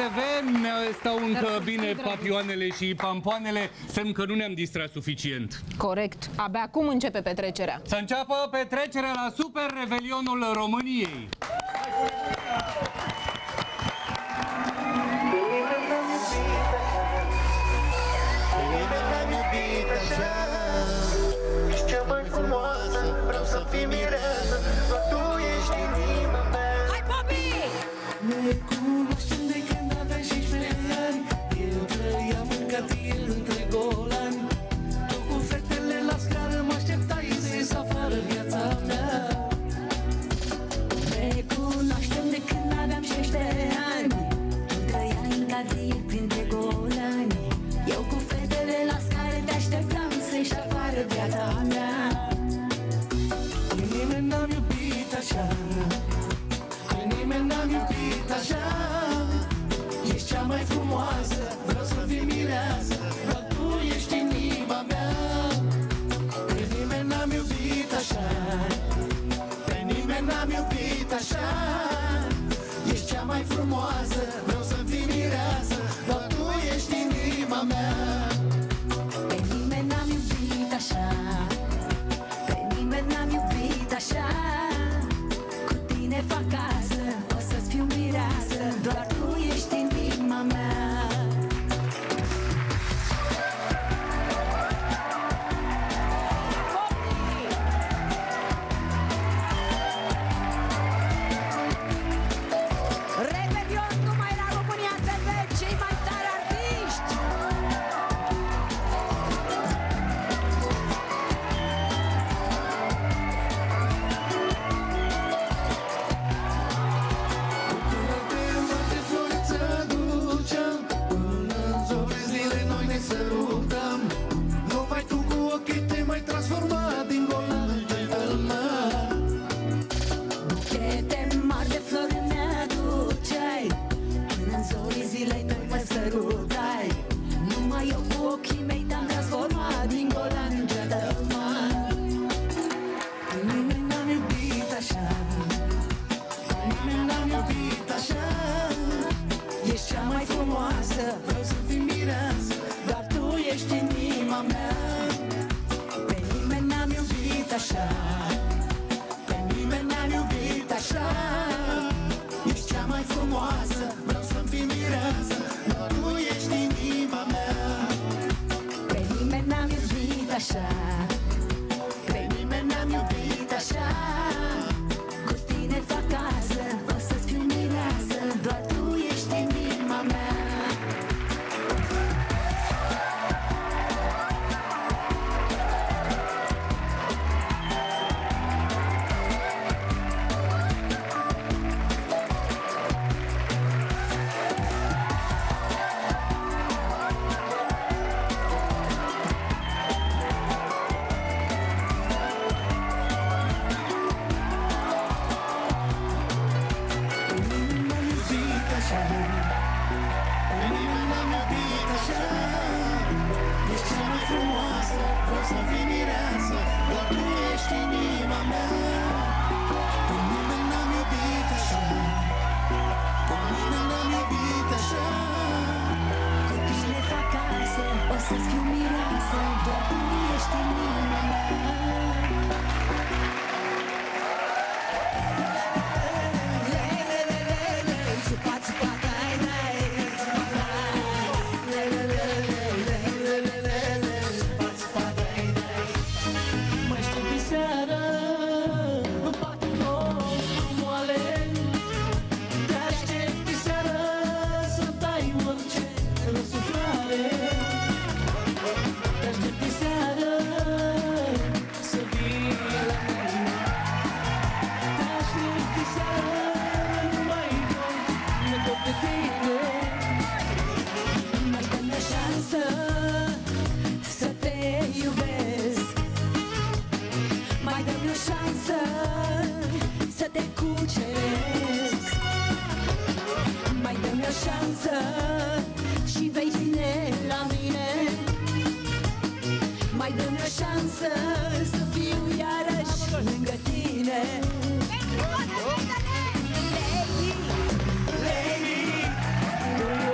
TV, stau încă bine papioanele și pampoanele, semn că nu ne-am distrat suficient. Corect. Abia acum începe petrecerea. Să înceapă petrecerea la Super Revelionul României. Ești cea mai frumoasă, vreau să fii mireasă, doar tu ești inima mea. Hai, papi! Ne cunoaștem de când aveai 16 ani. Eu trăiam în cartier între golani. Tu cu fetele la scară mă așteptai să ies afară viața mea. Ne cunoaștem de când aveam 16 ani. Tu trăiai în cartier printre golani. Eu cu fetele la scară te așteptam să ieși afară viața mea. Pe nimeni n-am iubit așa, pe nimeni n-am iubit așa. Ești cea mai frumoasă, vreau să fii mireasă, doar tu ești inima mea. Pe nimeni n-am iubit așa, pe nimeni n-am iubit așa. Ești cea mai frumoasă, vreau să fii mireasă, doar tu ești inima mea. Pe nimeni n-am iubit așa, pe nimeni n-am iubit așa. Cu tine fac casă, o să-ți fiu mireasă, doar tu ești inima mea. Revelion numai la România TV, cei mai tari artiști! Până pe noapte floriță duceam, până-n zori zile noi ne sărutăm. Numai tu cu ochii te mai transforma din golan în gentleman. Buchete mari de flori mi-aduceai, până-n zorii zilei noi mă sărutai. Numai eu cu ochii mei te-am transformat din golan în gentleman. Pe nimeni n-am iubit așa, pe nimeni n-am iubit așa. Ești cea mai frumoasă, vreau să fii mireasă, doar tu ești inima mea. Pe nimeni n-am iubit așa, Pe nimeni n-am iubit așa. Ești cea mai frumoasă, vreau să-mi fii mireasă, doar tu ești inima mea. pe nimeni n-am iubit așa, Pe nimeni n-am iubit așa. cu tine fac casă, o să-ți fiu mireasă, doar tu ești inima mea. Pe nimeni n-am iubit așa, pe nimeni n-am iubit așa. Ești cea mai frumoasă, vreau să fii mireasă, doar tu ești inima mea. Pe nimeni n-am iubit așa, pe nimeni n-am iubit așa. Cu tine fac casă, o să-ți fiu mireasă, doar tu ești inima mea. Mai știi de seară, în patul nostru moale, te aștept de seară să dai orice răsuflare. Te aștept de seară să vii la mine. Te aștept de seară, nu mai dor, mă dor de tine. Mai dă-mi o șansă să te iubesc. Mai dă-mi o șansă să te cuceresc. Mai dă-mi o șansă și vei ține la mine. Mai dă-mi o șansă să fiu iarăși lângă tine. Lady, lady,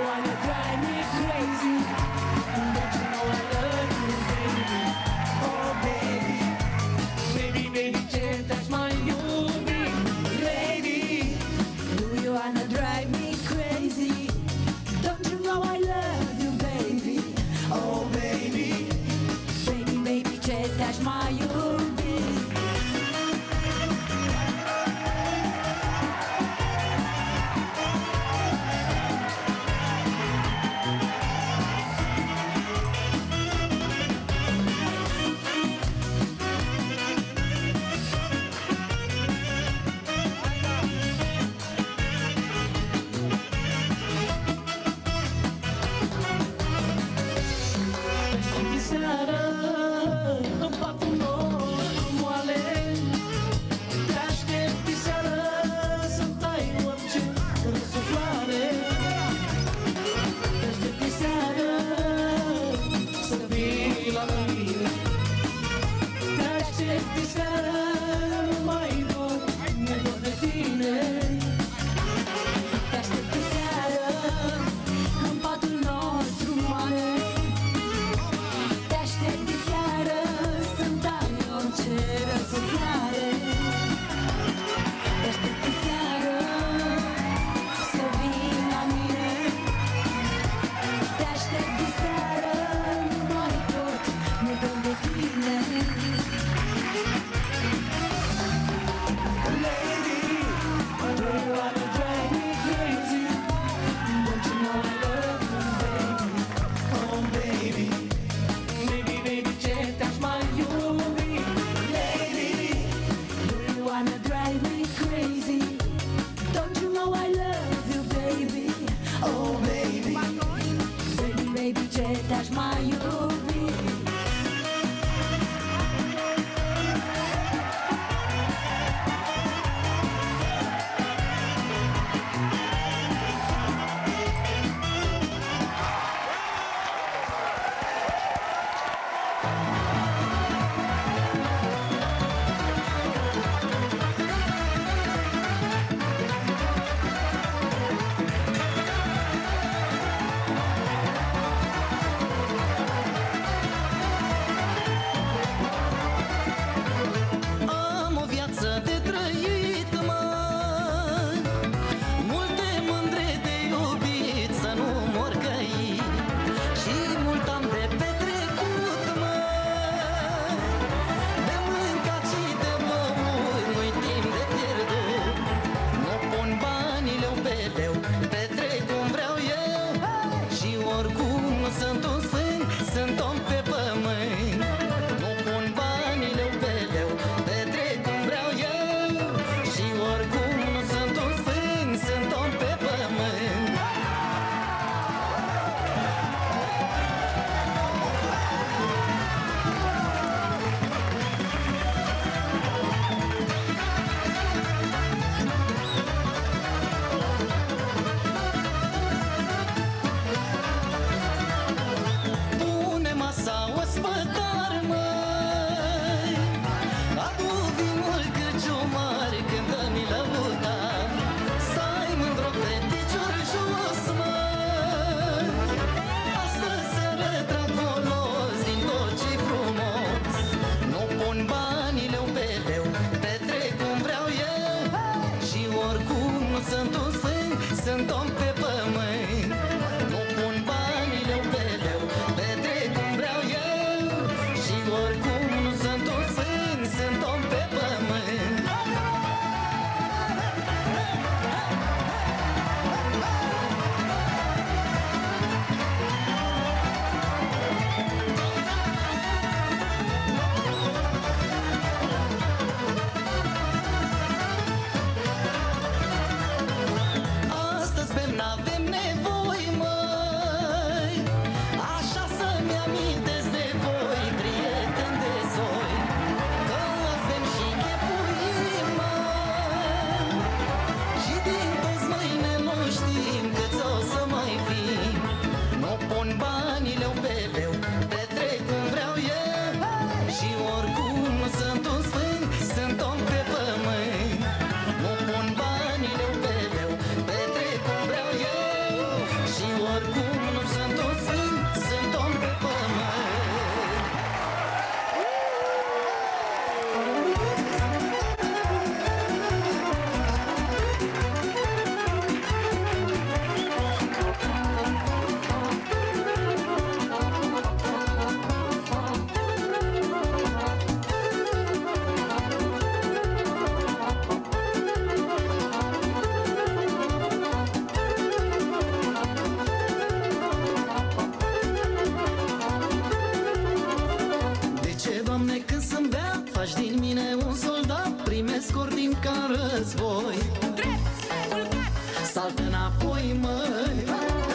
primesc ordin ca război. Drept, culcat, Salt înapoi, măi.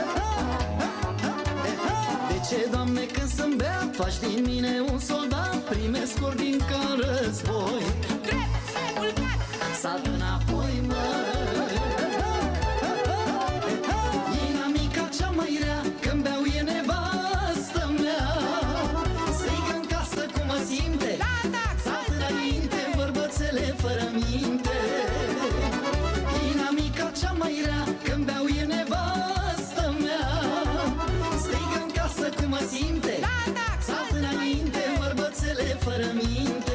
De ce, Doamne, când să-mi bea, faci din mine un soldat? Primesc ordin ca război. drept, culcat, Salt înapoi, măi. Inamica cea mai rea, când beau e nevastă mea. Strigă în casă cum mă simte. Salt înainte, bărbățele fără minte. Inamica cea mai rea, când beau e nevastă mea. Strigă în casă cum mă simte. Salt înainte, bărbățele fără minte.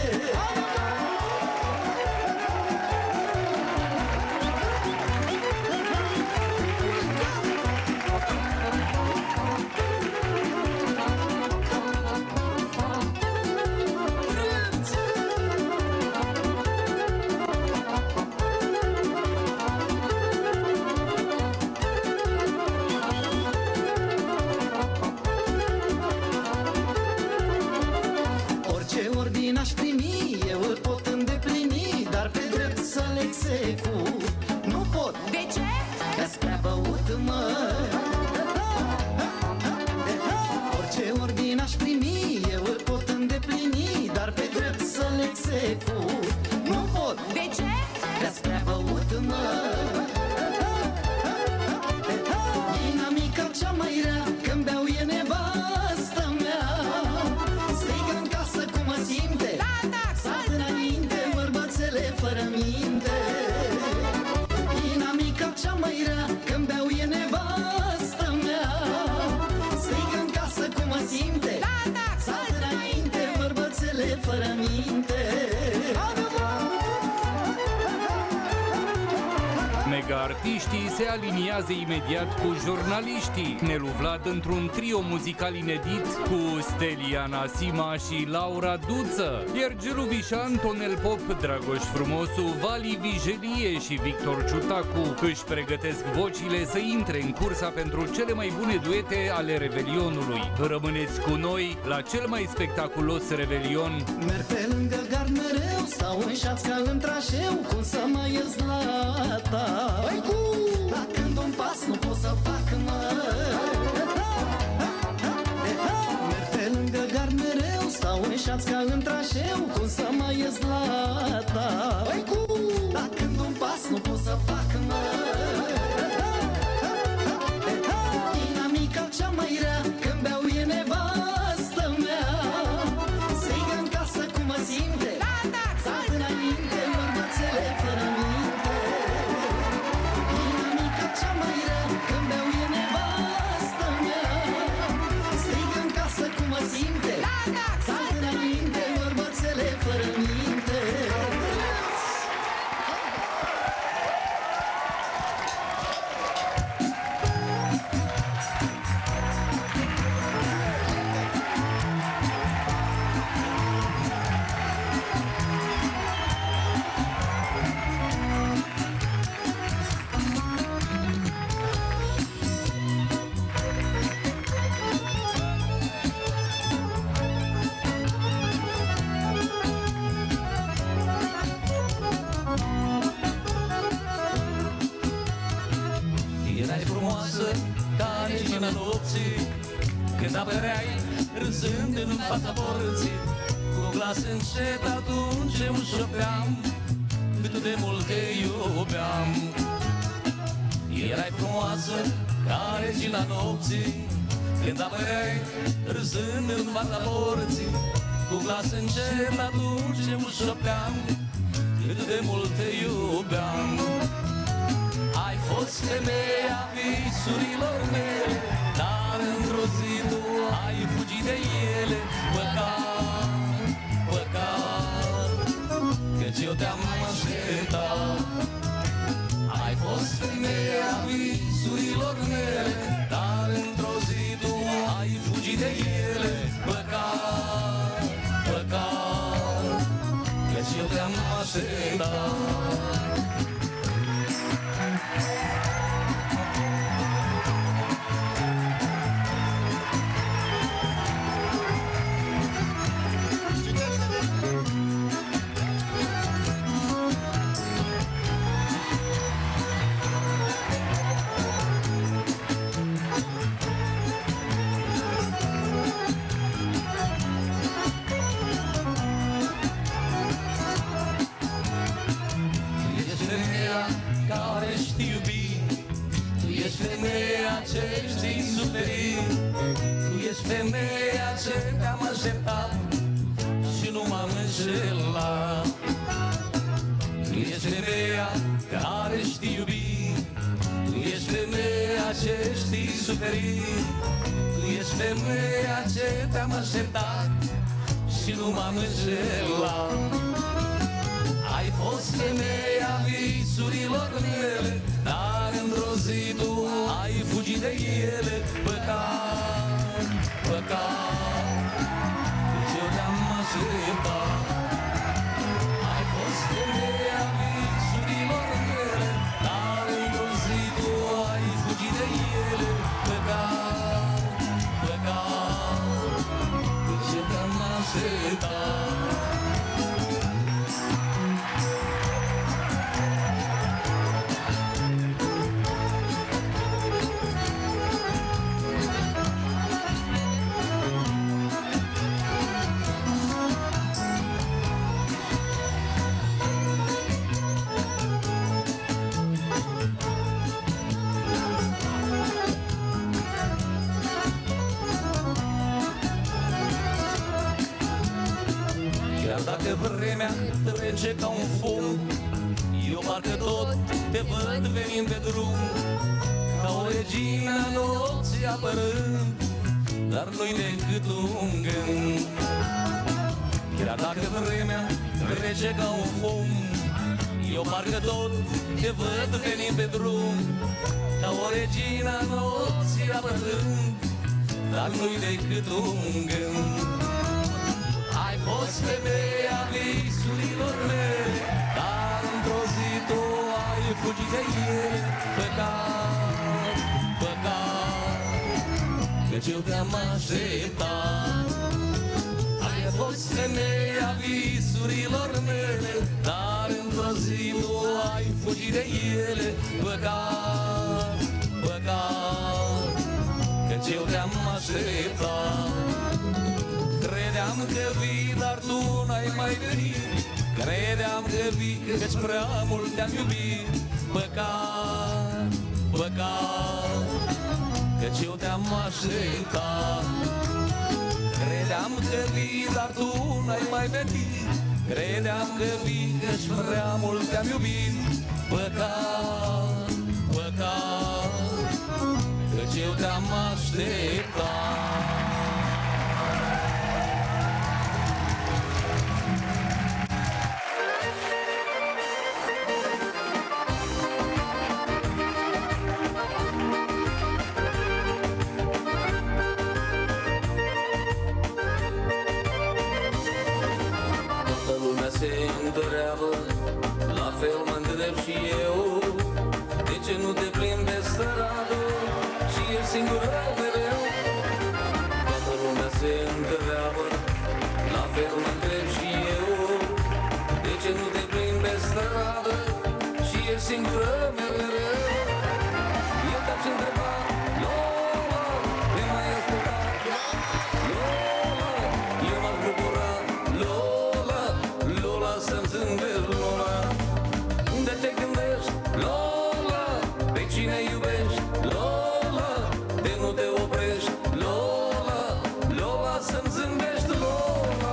Orice ordin aș primi, eu îl pot îndeplini, dar pe drept să-l execut nu pot, de ce? că-s prea băut, măi. Orice ordin aș primi, eu îl pot îndeplini, dar pe drept să-l execut nu pot, De ce? că-s prea băut, măi. Inamica cea mai rea, când beau e nevastă mea. Strigă în casă cum mă simte. Salt înainte, bărbățele fără minte. Inamica cea mai rea, când beau e nevastă mea. Strigă în casă cum mă simte. Salt înainte, bărbățele fără minte. Mega-artiștii se aliniază imediat cu jurnaliștii. Nelu Vlad într-un trio muzical inedit cu Steliana Sima și Laura Duță. Iar Gelu Vișan, Tonel Pop, Dragoș Frumosu, Vali Vigelie și Victor Ciutacu își pregătesc vocile să intre în cursa pentru cele mai bune duete ale Revelionului. Rămâneți cu noi la cel mai spectaculos Revelion. Merg pe lângă gard mereu, stau în șaț ca în trașeu, cum să mă ies la ta? Păi cum? La când un pas nu pot să fac, mă. Merg pe lângă gard mereu, stau în șaț ca în trașeu, cum să mă ies la ta? Păi cum? La când un pas nu pot să fac, mă. Inamica cea mai rea, când beau e nevastă mea. Strigă în casă cum mă simte. Salt înainte, bărbățele fără minte. Inamica cea mai rea, când beau e nevastă mea. Strigă în casă cum mă simte. Salt înainte, bărbățele fără minte. Erai frumoasă ca regina nopții, când apăreai râzând în fața porții. Cu glas încet atunci îmi șopeam cât de mult te iubeam. Erai frumoasă ca regina nopții, când apăreai râzând în fața porții. Cu glas încet atunci îmi șopeam cât de mult te iubeam. Ai fost femeia visurilor mele, dar într-o zi tu ai fugit de ele. Păcat, păcat, căci eu te-am așteptat. Ai fost femeia visurilor mele, dar într-o zi tu ai fugit de ele. Păcat, păcat, căci eu te-am așteptat. suferit. Tu ești femeia ce te-am așteptat și nu m-am înșelat. Ai fost femeia visurilor mele, dar într-o zi tu ai fugit de ele. Păcat, păcat, deci eu te-am așteptat. Ai fost femeia visurilor mele, dar într-o zi tu ai fugit de ele. Păcat, păcat, deci eu te-am așteptat. Dacă vremea trece ca un fum, eu parcă tot te văd venind pe drum, ca o regină nopții apărând, dar nu-i decât un gând. Chiar dacă vremea trece ca un fum, eu parcă tot te văd venind pe drum, ca o regină nopții apărând, dar nu-i decât un gând. Ai fost femeia visurilor mele, dar într-o zi tu ai fugit de ele. Păcat, păcat, căci eu te-am așteptat. Ai fost femeia visurilor mele, dar într-o zi tu ai fugit de ele. Păcat, păcat, căci eu te-am așteptat. Credeam că vii, dar tu n-ai mai venit. Credeam că vii, căci prea mult te-am iubit. Păcat, păcat, căci eu te-am așteptat. Credeam că vii, dar tu n-ai mai venit. Credeam că vii, căci prea mult te-am iubit. Păcat, păcat, căci eu te-am așteptat. Se întreabă, la fel mă întreb și eu, de ce nu te plimbi pe stradă și ești singură mereu? Toată lumea se întreabă, la fel mă întreb și eu, de ce nu te plimbi pe stradă și ești singură mereu? Eu te-aș întreba, Lola, te mai asculta? Lola, eu m-aș bucura, Lola, să-mi zâmbești, Lola. Unde te gândești, Lola? Pe cine iubești, Lola? De nu te oprești, Lola. Lola, să-mi zâmbești, Lola.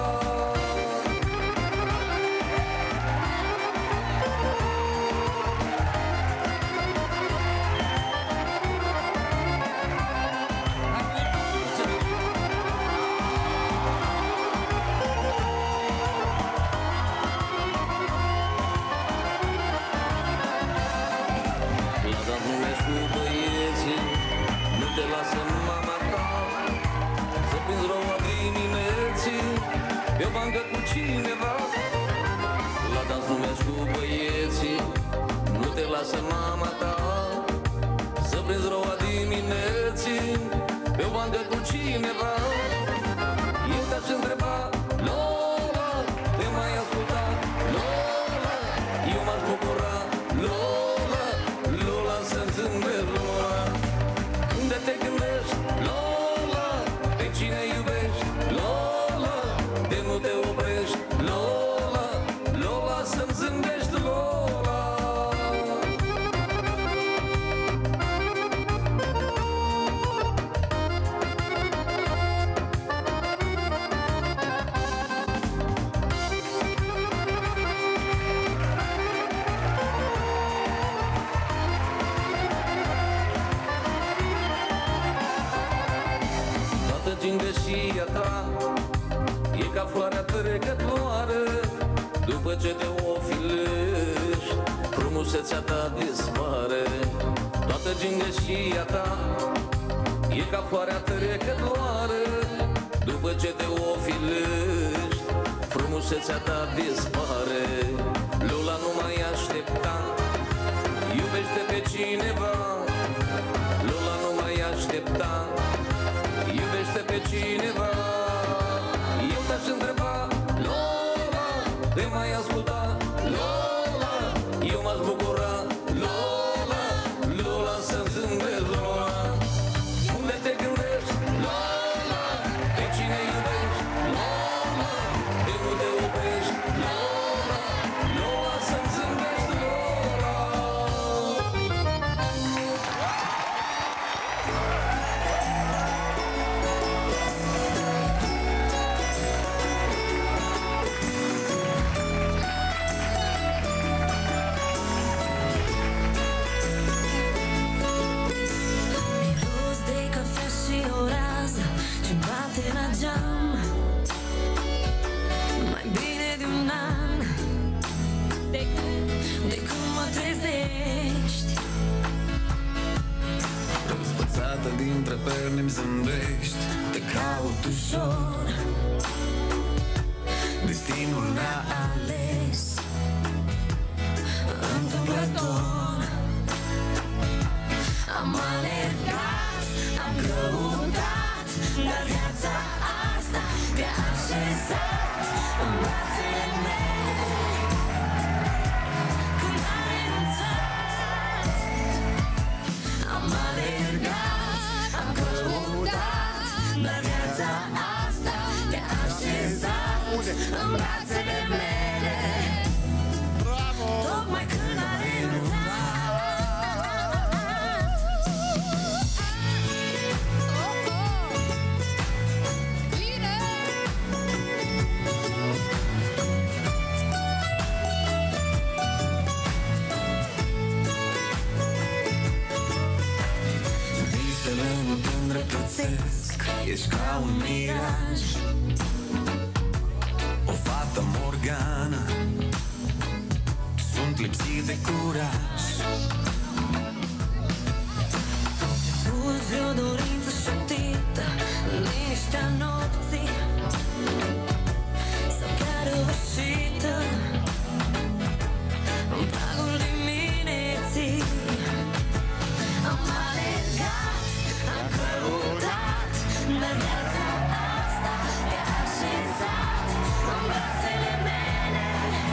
Pe o bancă cu cineva, la dans nu mergi cu băieții, nu te lasă mama ta. Să prinzi roa dimineții, pe o bancă cu cineva. Eu te-aș întreba, Lola, te mai asculta, Lola. Eu m-aș bucura, Lola, Lola, să-mi zâmbești, Lola. Unde te gândești, Lola? Pe cine iubești, Lola? De nu te oprești, Lola. Lola, să-mi zâmbești, Lola. floarea trecătoare, după ce te ofilești, frumusețea ta dispare. Toată gingășia ta e ca floarea trecătoare, după ce te ofilești, frumusețea ta dispare. Lula nu mai aștepta, iubește pe cineva. Lula nu mai aștepta, iubește pe cineva. Eu te-aș întreba, Lola, te mai asculta, Lola, eu m-aș bucura, Lola, Lola, să-mi zâmbesc, Lola. Unde te gândești, Lola, pe cine iubești, Lola, de nu te oprești, Lola, Lola, să-mi zâmbești, Lola. Miros de cafea și o rază ce-mi bate la geam. Mai bine de un an de când mă trezești. Răsfățată dintre perni-mi zâmbești. Te caut ușor, destinul ne-a Ales întâmplător. Am alergat, am căutat, dar viața asta te-a așezat în brațele mele. Când am renunțat, am alergat, am căutat, dar viața asta te-a așezat în brațele mele. Tocmai când am renunțat. Visele nu te îndreptățesc. Ești ca un miraj, o fată Morgana. Sunt lipsit de curaj. Fuzi o dorință șoptită în liniștea nopții, sau chiar răvășită în pragul dimineții. Am alergat, am căutat, dar viața asta te-a așezat în brațele mele.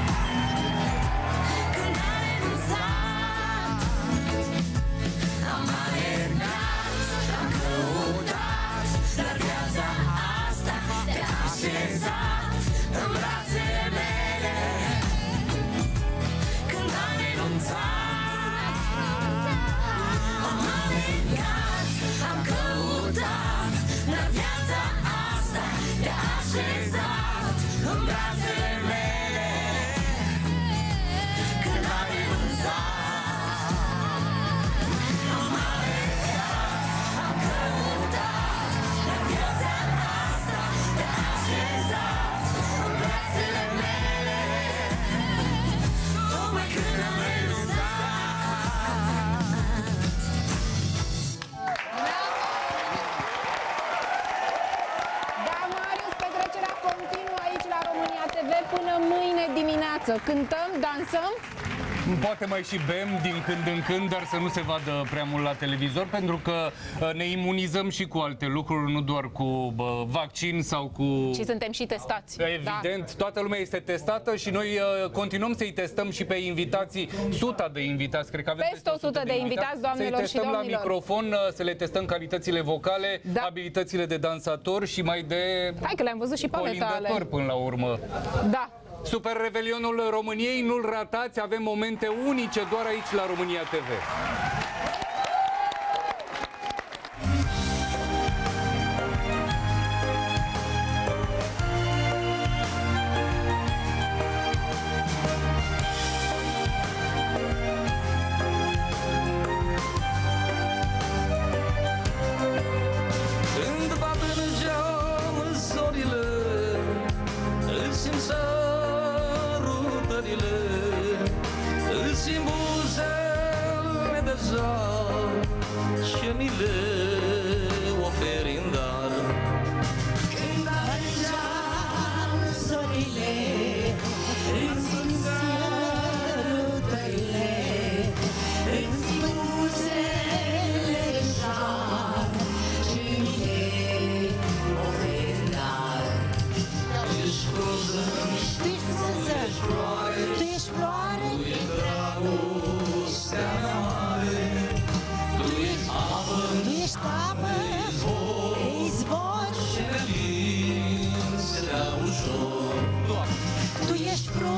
Când am renunțat, am alergat, am căutat, dar viața asta te-a așezat în brațele mele. Când am renunțat, am alergat, am căutat, dar viața asta te-a așezat în brațele mele. Când am renunțat, am alergat, am căutat, dar viața asta te-a așezat în brațele mele. Tocmai când am renunțat. Da, Marius, petrecerea continuă aici la România TV până mâine dimineață. Cântăm, dansăm? Poate mai și bem din când în când, dar să nu se vadă prea mult la televizor, pentru că ne imunizăm și cu alte lucruri, nu doar cu vaccin sau cu... Și suntem și testați. Evident, toată lumea este testată și noi continuăm să-i testăm și pe invitații, 100 de invitați, cred că avem Peste 100 de invitați, doamnelor și să-i testăm domnilor. la microfon, să le testăm calitățile vocale, Da. abilitățile de dansator și mai de Hai că le-am văzut și pe ale tale. colindător până la urmă. Da. Super Revelionul României, nu-l ratați, avem momente unice doar aici la România TV.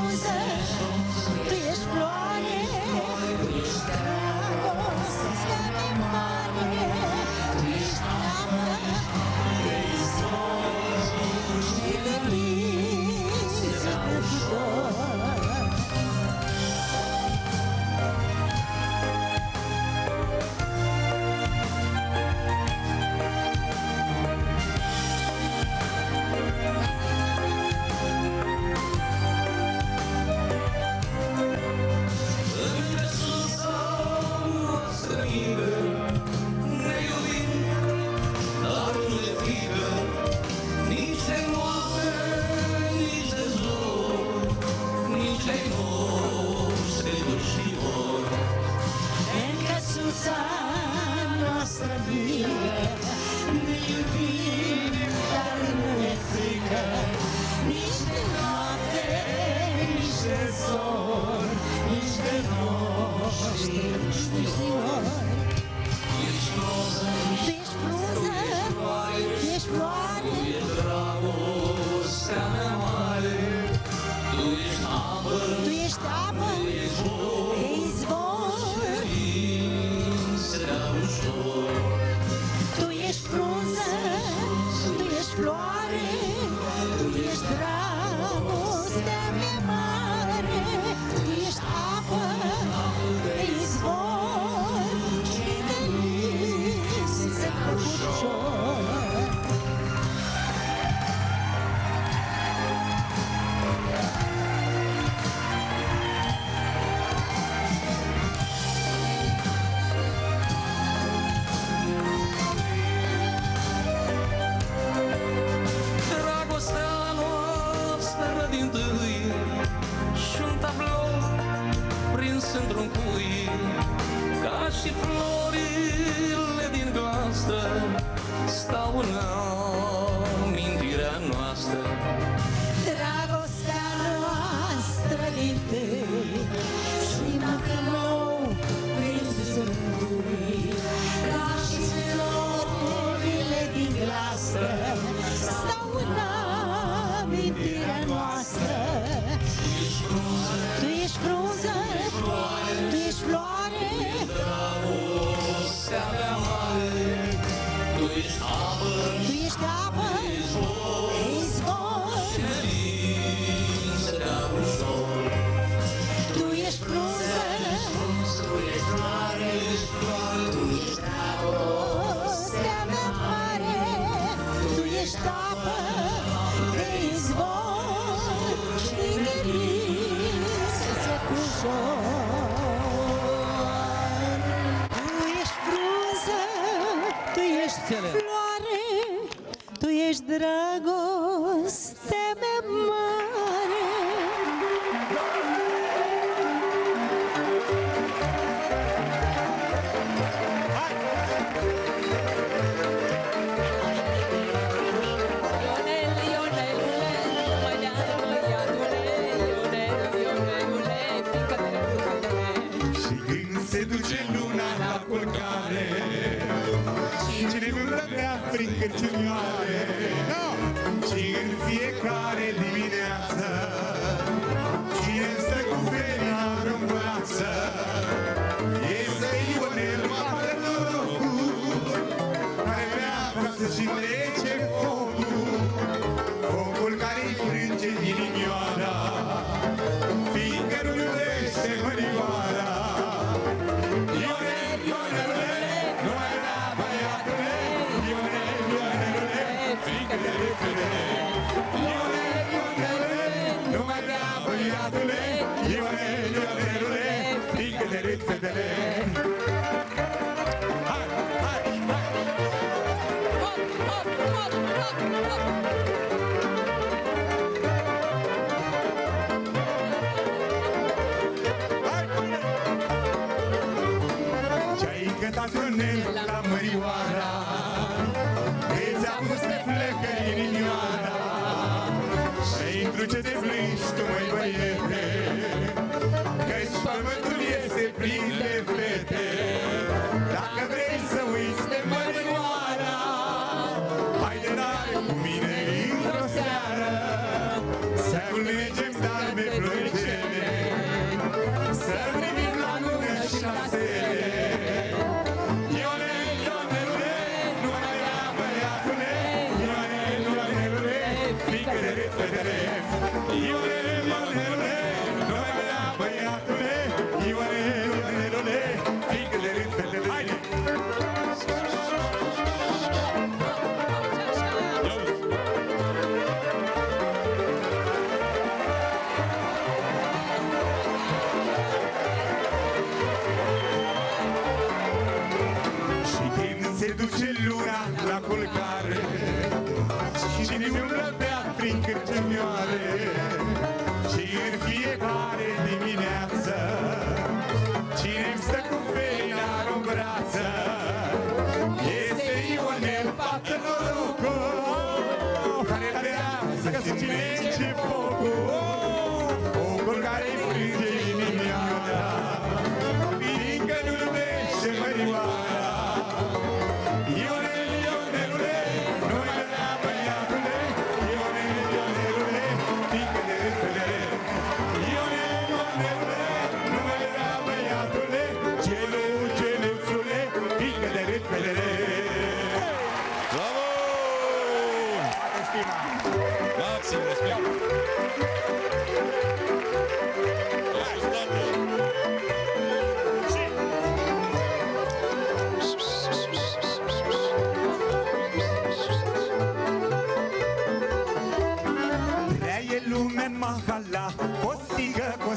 frunză, tu ești floare, tu ești dragoste mare, tu ești apă, tu ești zor, și de mine se dor. Noastră mire, ne iubim, dar nu e frică, nici de noapte, nici de zor, nici de noștri, nici de ori. Tu ești frunză, tu ești floare, tu ești dragostea mea mare, tu ești apă, tu ești tu ești frunză, tu ești floare, tu ești dragostea mea mare, tu ești apă de izvor și de vis se ușor. Într-un cui, ca și florile din glastră, stau în amintirea noastră. Dragostea noastră din tâi și măcămău prinsul în cui, ca și florile din glastră, stau în amintirea noastră. Tu ești frunză, tu ești floare, dragostea mea mare, tu ești apă, izvor, ședință ușor. Tu ești frunză, tu ești floare, tu ești dragostea mea mare, tu ești apă de izvor și de viță ușor. Floare, tu ești dragostea mea mare. Și când se duce luna la culcare, cine nu răbdea prin cârciumioare, și în fiecare dimineață, cine stă cu felinarul în brață, este Ionel Macarnocul, care vrea acasă și trece focul, focul care-i frânge inimioara, fiindcă nu iubește mărioara. Ionel, Ionelule, nu mai vrea băiatule, Ionel, Ionelule, fiindcă de repede. Ionel, Ionelule, nu mai vrea băiatule, Ionel, Ionelule, fiindcă de repede. Hai, hai, hai! Hop, hop, hop, hop, hop! Cântat Ionel la mărioara, de-ți-a pus pe flecă inimioara, și-i întruce de plângi tu, măi băiete, că-și pământul este plin de fete. Dacă vrei să uiți de mărioara, haide dai cu mine într-o seară, să culmegem dar pe flori.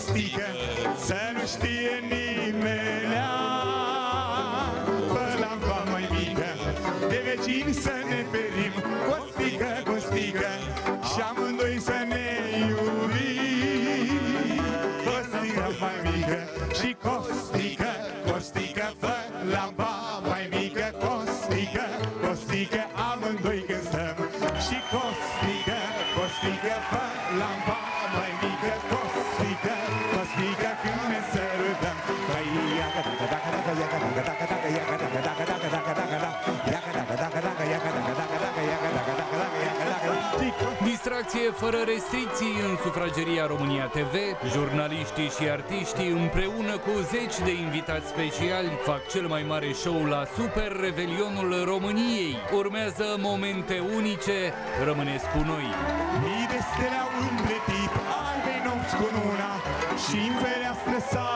costică, să nu știe nimenea. Fă lampa mai mică, de vecini să ne ferim. Costică, costică, și amândoi să ne iubim. Costică mai mică și costică, costică, fă lampa mai mică. Costică, costică, amândoi când stăm. Și costică, costică, fă lampa mai mică. Costică, costică, când ne sărutăm. Păi iaca, daca, daca, daca, iaca, daca, daca, daca, iaca, daca, daca, daca, daca, daca, daca, iaca, daca, daca, daca, iaca, daca, daca, daca, iaca, daca, daca, daca, iaca, daca, daca. Distracție fără restricții în sufrageria România TV. Jurnaliștii și artiștii împreună cu zeci de invitați speciali fac cel mai mare show la Super Revelionul României. Urmează momente unice, rămâneți cu noi. Mii de stele au împletit albe nopți cu luna și-n fereastră s-a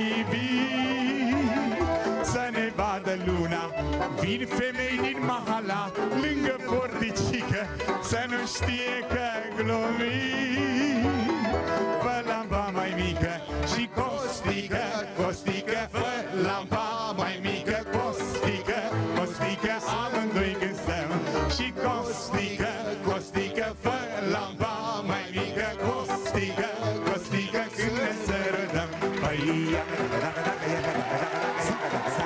ivit să ne vadă luna. Vin femei din mahala lângă porticică să nu știe că glumim. Fă lampa mai mică și costică, costică, fă lampa mai mică. Costică, costică, amândoi când stăm. Și costică, costică, fă lampa mai mică. Costică, costică, când ne sărutăm. Păi iaca, daca, daca, iaca, daca, daca, daca, iaca, daca, daca,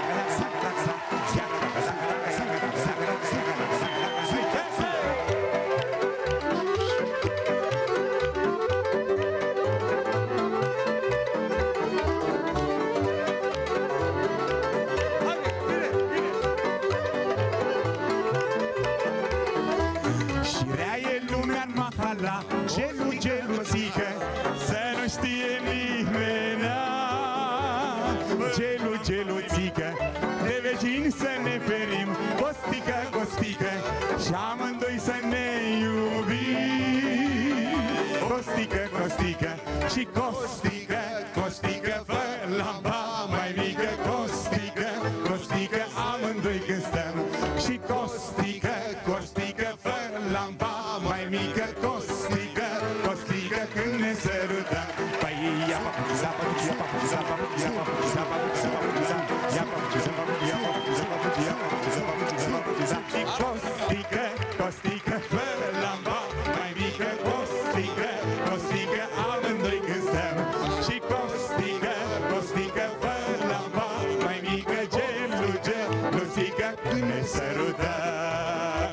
gelu, geluțică, să nu știe nimenea. Gelu, geluțică, de vecini să ne ferim. Costică, costică, și amândoi să ne iubim. Costică, costică, și costică, costică, fă lampa mai mică. Costică, costică, amândoi când stăm. Și costică, costică, fă lampa mai mică. Costică, costică, când ne sărutăm. Păi iapa, zapa, iapa, zapa, iapa, zapa, zapa, iapa, zapa, iapa, zapa, iapa, zapa, zapa. Și costică, costică, fă lampa mai mică. Costică, costică, amândoi când stăm. Și costică, costică, fă lampa mai mică. Gelu, geluțică, când ne sărutăm.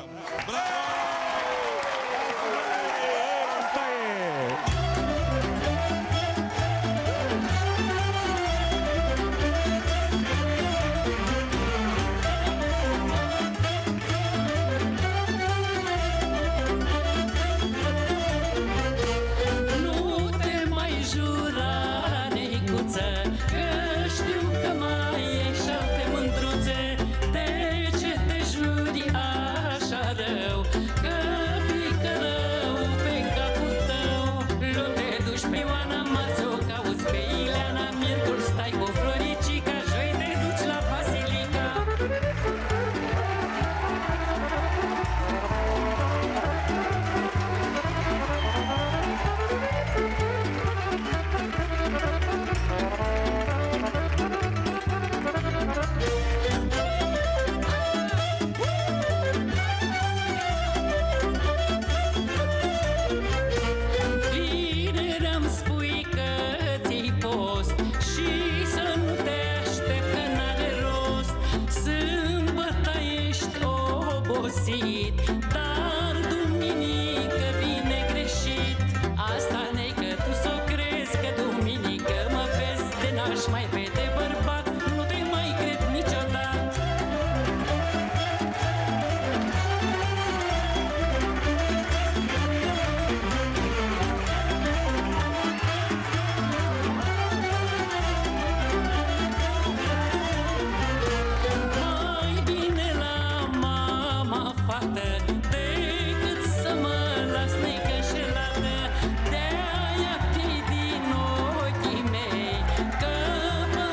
De-aia din ochii mei, că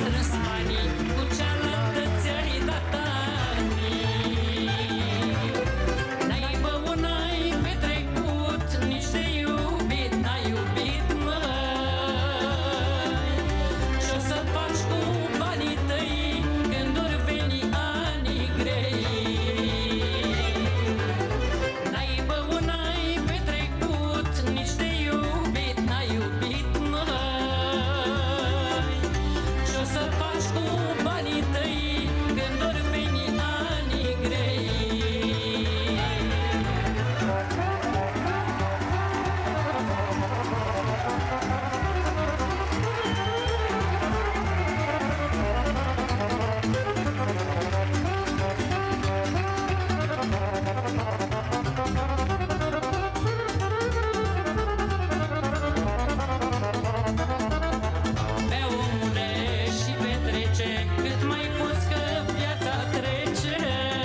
strâns banii, cu cealaltă ți-ai dat anii. N-ai băut, n-ai petrecut, nici de iubit n-ai iubit, măi. Ce-o să faci cu banii tăi când or veni anii grei? N-ai băut, n-ai petrecut, nici de iubit n-ai iubit, măi. Ce-o să faci cu banii tăi când or veni anii grei? Bea, omule, și petrece cât mai poți, că viața trece.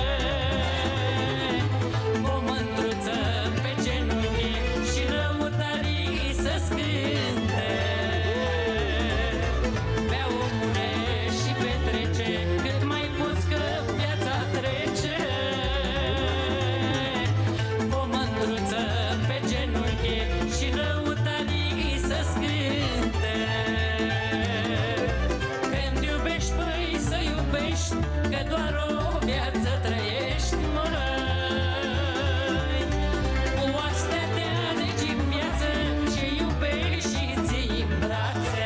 O mândruță pe genunchi și lăutarii să scânte. Bea, omule, și petrece cât mai poți, că viața trece. O mândruță pe genunchi și lăutarii să scânte. Când iubești, păi să iubești, că doar o viață trăiești, măi. Cu astea te alegi în viață, ce iubești și ții în brațe.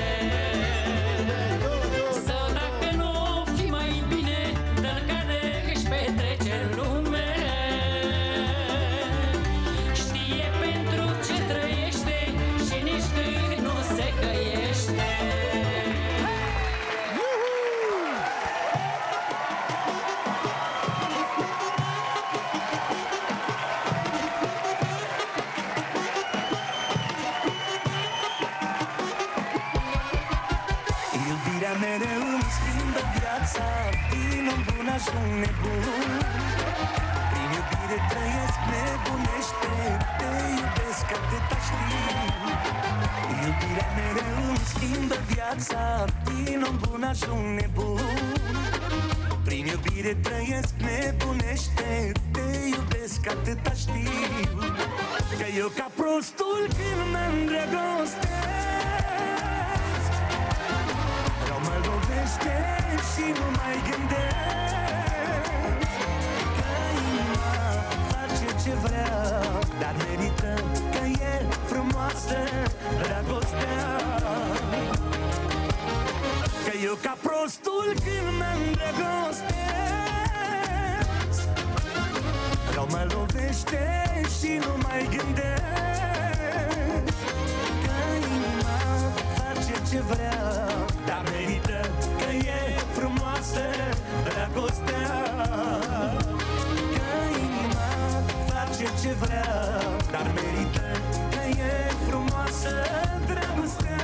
Sau dacă nu o fi mai bine, dă-l care își petrece în lume. Știe pentru ce trăiește și nici când nu se căiește. Iubirea mereu îmi schimbă viața, din un bun ajung nebun. Prin iubire trăiesc, nebunește, te iubesc atâta știi. Iubirea mereu îmi schimbă viața, din un bun ajung nebun. Prin iubire trăiesc, nebunește, te iubesc atâta știu. Că eu ca prostul când mă îndrăgostesc, rău mă lovește și nu mai gândesc. Că inima face ce vrea, dar merită, că e frumoasă dragostea. Că eu ca prostul când mă îndrăgostesc, rău mă lovește și nu mai gândesc. Că inima face ce vrea, dar merită, că e frumoasă dragostea. Că inima face ce vrea, dar merită, că e frumoasă dragostea.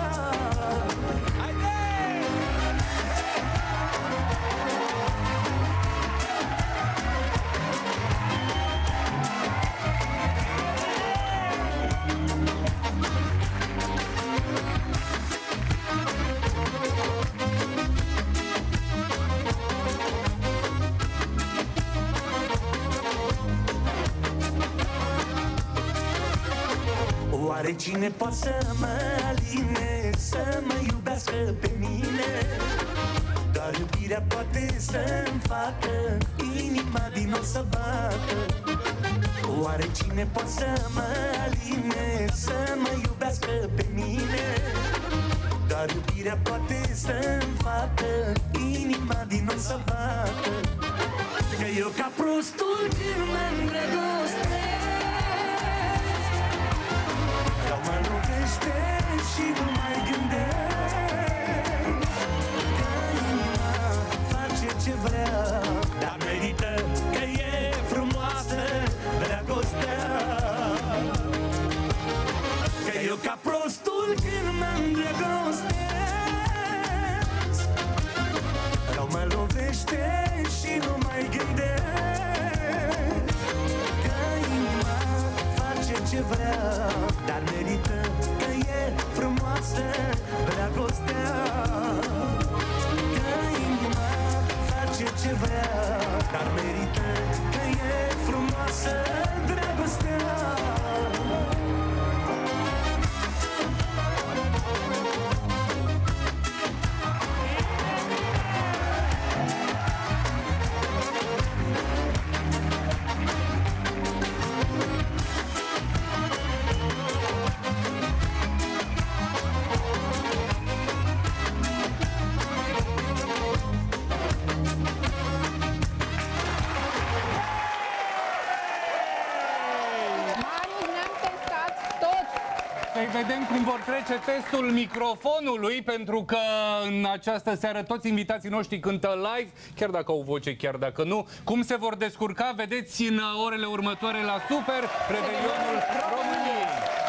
Oare cine poate să mă aline, să mă iubească pe mine? Doar iubirea poate să-mi facă inima din nou să bată. Oare cine poate să mă aline, să mă iubească pe mine? Doar iubirea poate să-mi facă inima din nou să bată. Că eu ca prostul când mă îndrăgostesc, rău mă lovește și nu mai gândesc. Că inima face ce vrea, dar merită, că e frumoasă dragostea. Că eu ca prostul când mă îndrăgostesc, rău mă lovește și nu mai gândesc. Că inima face ce vrea, dar merită, că e frumoasă vedem cum vor trece testul microfonului, pentru că în această seară toți invitații noștri cântă live, chiar dacă au voce, chiar dacă nu. Cum se vor descurca, vedeți în orele următoare la Super Revelionul României.